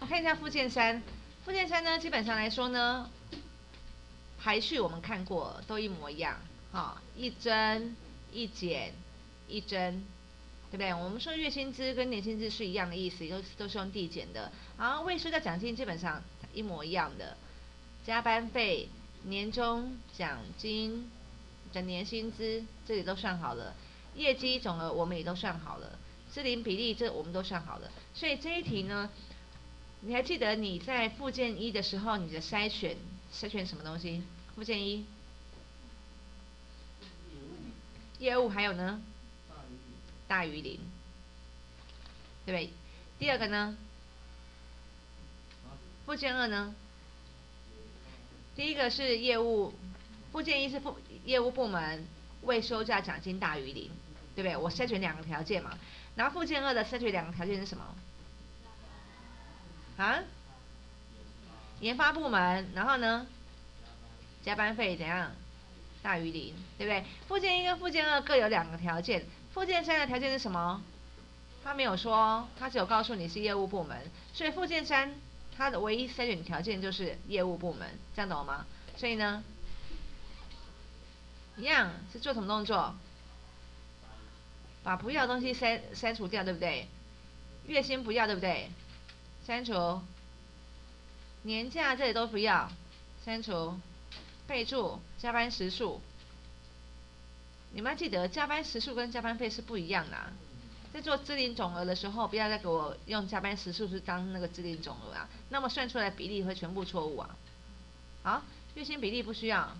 看一下附件3，附件3呢，基本上来说呢，排序我们看过，都一模一样。好，一增一减一增，对不对？我们说月薪资跟年薪资是一样的意思，都是用递减的。好，未收的奖金基本上一模一样的，加班费、年终奖金的年薪资这里都算好了，业绩总额我们也都算好了，支零比例这我们都算好了。所以这一题呢，你还记得你在附件1的时候，你的筛选什么东西？附件1。业务还有呢，大于0，对不对？第二个呢，附件2呢，第一个是业务，附件1是业务部门未收价奖金大于0，对不对？我筛选2个条件嘛，然后附件2的筛选2个条件是什么？啊？研发部门，然后呢，加班费怎样？大于0，对不对？附件1跟附件2各有2个条件，附件3的条件是什么？他没有说，他只有告诉你是业务部门，所以附件3它的唯一筛选条件就是业务部门，这样懂吗？所以呢，一样是做什么动作？把不要的东西删除掉，对不对？月薪不要，对不对？删除。年假这里都不要，删除。备注加班时数。你们要记得，加班时数跟加班费是不一样的啊。在做支零总额的时候，不要再给我用加班时数是当那个支零总额啊，那么算出来比例会全部错误啊。好，月薪比例不需要，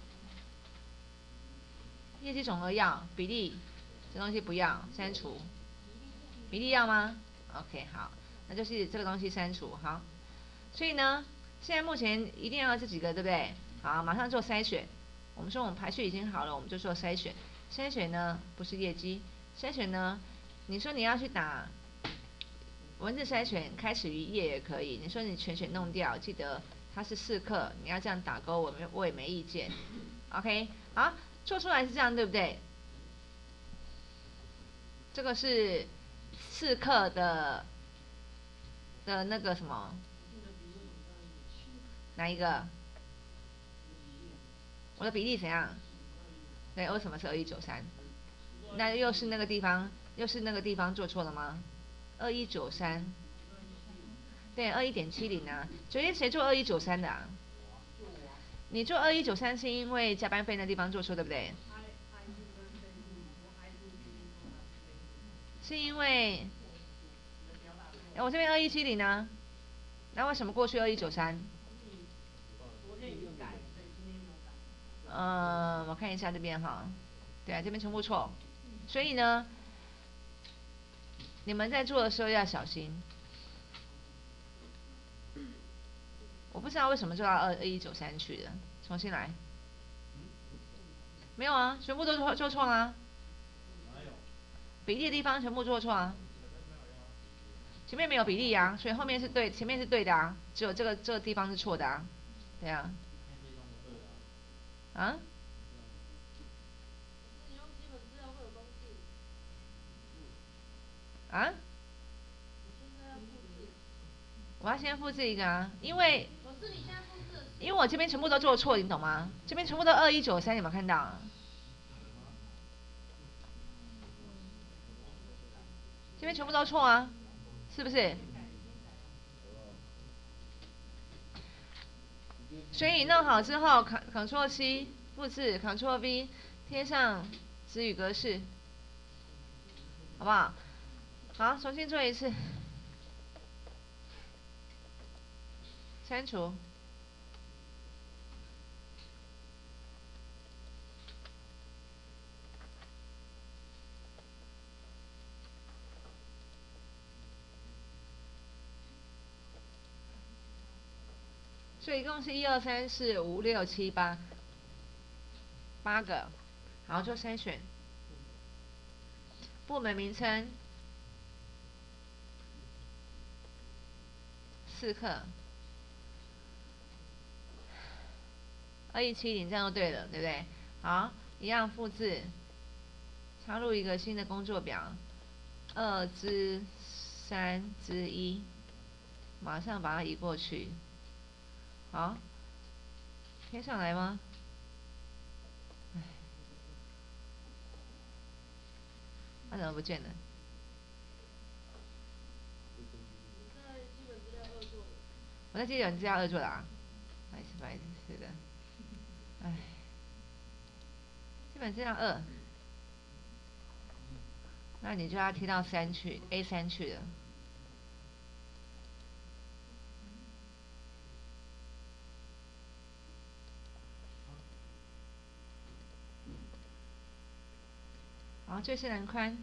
业绩总额要，比例这东西不要，删除。比例要吗 ？OK， 好，那就是这个东西删除。好，所以呢，现在目前一定要这几个，对不对？好，马上做筛选。我们说我们排序已经好了，我们就做筛选。筛选呢不是业绩，筛选呢，你说你要去打文字筛选，开始于页也可以。你说你全选弄掉，记得它是4课，你要这样打勾，我也没意见。OK， 好，做出来是这样，对不对？这个是4课的那个什么？哪一个？我的比例怎样？对，为什么是2193？那又是那个地方做错了吗？2193，对，21.70啊。昨天谁做2193的啊？你做2193是因为加班费那地方做错，对不对？是因为，我这边2170呢，那为什么过去2193？我看一下这边哈，对啊，这边全部错，所以呢，你们在做的时候要小心。我不知道为什么做到2193去的，重新来。没有啊，全部都做错啊。比例的地方全部做错啊。前面没有比例啊，所以后面是对，前面是对的啊，只有这个地方是错的啊。对啊。啊？啊？我要先复制一个啊，因为我这边全部都做错，你懂吗？这边全部都2193，你有没有看到？这边全部都错啊，是不是？所以弄好之后，Ctrl C 复制，Ctrl V 贴上子语格式，好不好？好，重新做一次，删除。所以一共是1、2、3、4、5、6、7、8个，好，做筛选。部门名称4课2170，这样就对了，对不对？好，一样复制，插入一个新的工作表，2之3之1， 马上把它移过去。好，贴上来吗？它怎么不见了？我在基本资料2做的啊，不好意思，是的。哎，基本资料2，那你就要贴到3去 ，A3去了。好，最深栏宽。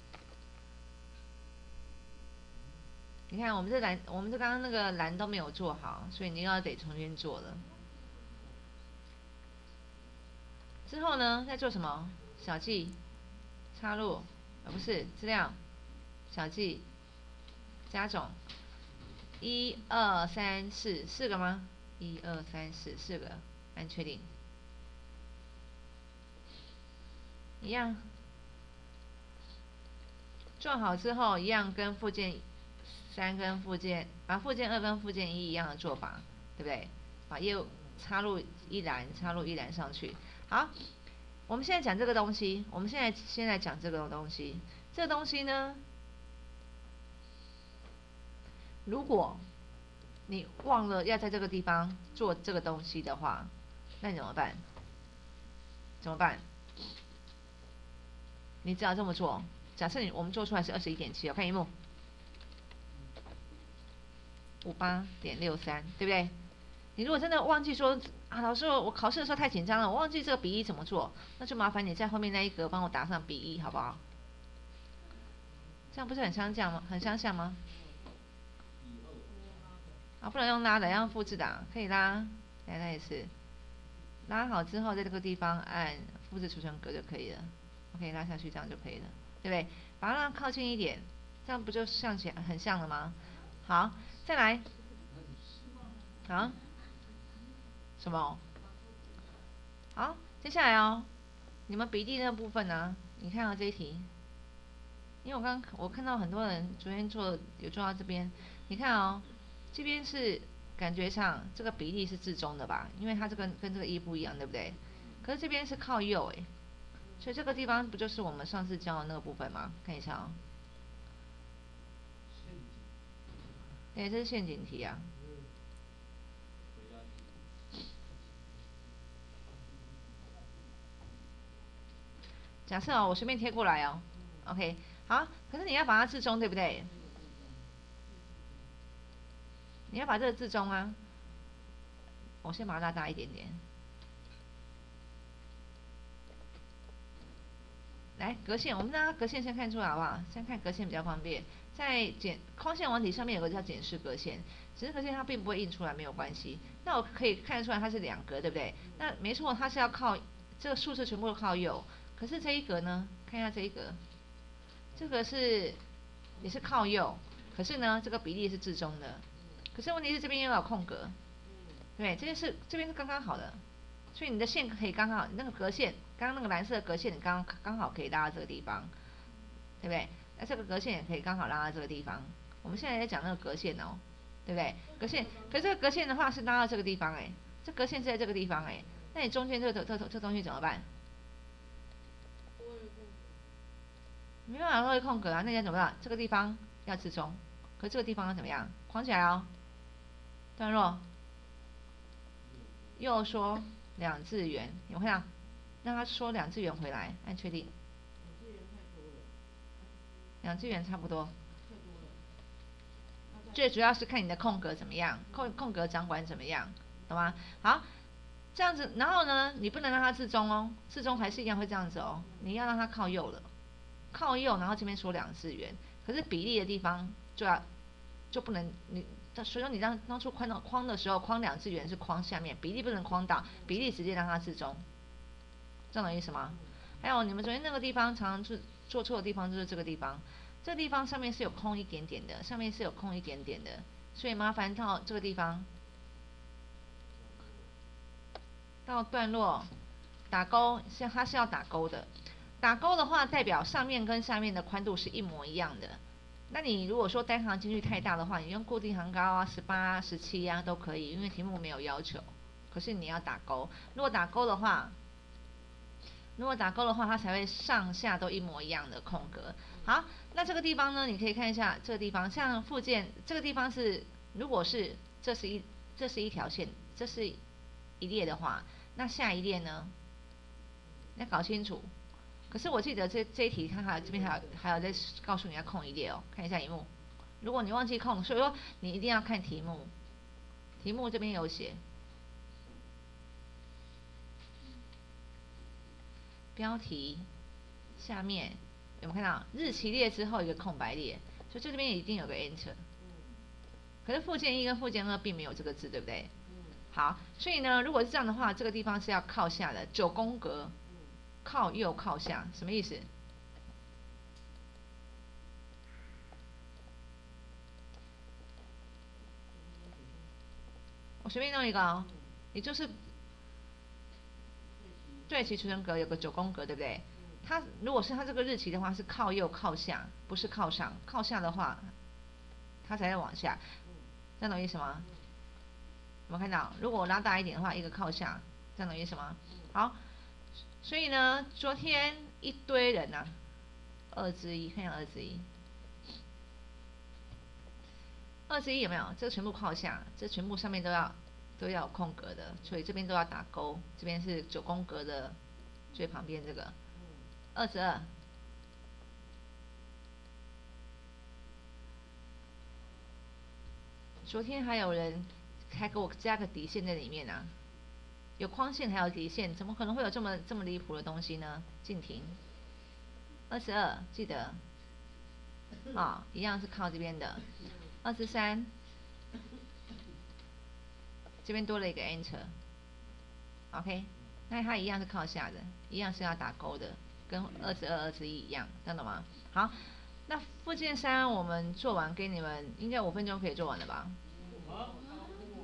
你看，我们这刚刚那个栏都没有做好，所以你又要得重新做了。之后呢，再做什么？小记插入，不是资料，小记加总。1、2、3、4，四个吗？1、2、3、4，四个，按确定。一样。做好之后，一样跟附件3跟附件2跟附件1一样的做法，对不对？把业务插入一栏上去。好，我们现在讲这个东西，我们现在讲这个东西。这个东西呢，如果你忘了要在这个地方做这个东西的话，那你怎么办？怎么办？你只要这么做。假设我们做出来是21.7，我看荧幕，58.63，对不对？你如果真的忘记说啊，老师，我考试的时候太紧张了，我忘记这个比1怎么做，那就麻烦你在后面那一格帮我打上比1，好不好？这样不是很相像吗？很相像吗？啊，不能用拉的，要用复制的，可以拉，来那一次，拉好之后，在这个地方按复制储存格就可以了。OK， 拉下去这样就可以了，对不对？把它让靠近一点，这样不就像起来很像了吗？好，再来。啊？什么？好，接下来哦，你们比例那部分呢？你看到这一题，因为我看到很多人昨天有做到这边，你看哦，这边是感觉上这个比例是至中的吧？因为它这个跟这个1不一样，对不对？可是这边是靠右诶，所以这个地方不就是我们上次教的那个部分吗？看一下哦。对，这是陷阱题啊。假设哦，我随便贴过来哦 ，OK， 好，可是你要把它至中，对不对？你要把这个至中啊，我先把它拉大一点点。来，格线，我们让它格线先看出来好不好？先看格线比较方便。在框线网体上面有个叫检视格线，只是格线它并不会印出来，没有关系。那我可以看得出来它是2格，对不对？那没错，它是要靠这个数字全部都靠右。可是这一格呢？看一下这一格，这个也是靠右，可是呢，这个比例是至中的。可是问题是这边又有空格，对，这边是刚刚好的，所以你的线可以刚好，那个格线，刚刚那个蓝色的格线，你刚好可以拉到这个地方，对不对？那这个格线也可以刚好拉到这个地方。我们现在在讲那个格线哦，对不对？格线，可是这个格线的话是拉到这个地方哎，这格线是在这个地方哎，那你中间这东西怎么办？没办法会空格啊，那你要怎么办？这个地方要至中，可是这个地方要怎么样？框起来哦，段落，右缩2字元，有没有看到？让它缩2字元回来，按确定。2字元差不多。最主要是看你的空格怎么样，空格掌管怎么样，懂吗？好，这样子，然后呢，你不能让它至中哦，至中还是一样会这样子哦，你要让它靠右了，靠右，然后这边缩2字元，可是比例的地方就不能你。所以说你当初框的时候，框2字元是框下面，比例不能框到，比例直接让它至中，这样懂意思吗？还有你们昨天那个地方常常做错的地方就是这个地方，这个地方上面是有空一点点的，上面是有空一点点的，所以麻烦到这个地方，到段落打勾，它是要打勾的。打勾的话，代表上面跟下面的宽度是一模一样的。 那你如果说单行间距太大的话，你用固定行高啊、18啊、17啊都可以，因为题目没有要求。可是你要打勾，如果打勾的话，它才会上下都一模一样的空格。好，那这个地方呢，你可以看一下这个地方，像附件这个地方是，如果是这是一条线，这是一列的话，那下一列呢，要搞清楚。可是我记得这一题，它这边还有在告诉你要空一列哦，看一下题目。如果你忘记空，所以说你一定要看题目，题目这边有写。标题下面有没有看到日期列之后一个空白列？所以这边一定有个 enter。可是附件1跟附件2并没有这个字，对不对？好，所以呢，如果是这样的话，这个地方是要靠下的9宫格，靠右靠下，什么意思？我随便弄一个哦，也就是对齐储存格有个9宫格，对不对？它如果是它这个日期的话，是靠右靠下，不是靠上。靠下的话，它才会往下，这样懂意思吗？有没有看到？如果我拉大一点的话，一个靠下，这样懂意思吗？好，所以呢，昨天一堆人啊，2之1，看一下2之1。2之1有没有？这个全部靠下，这全部上面都要有空格的，所以这边都要打勾。这边是9宫格的最旁边这个2之2。昨天还有人还给我加个底线在里面啊，有框线还有底线，怎么可能会有这么离谱的东西呢？静停。2之2，记得啊，一样是靠这边的。2之3，这边多了一个 enter。OK， 那它一样是靠下的，一样是要打勾的，跟2之2、2之1一样，这样懂吗？好，那附件3我们做完，给你们应该5分钟可以做完了吧？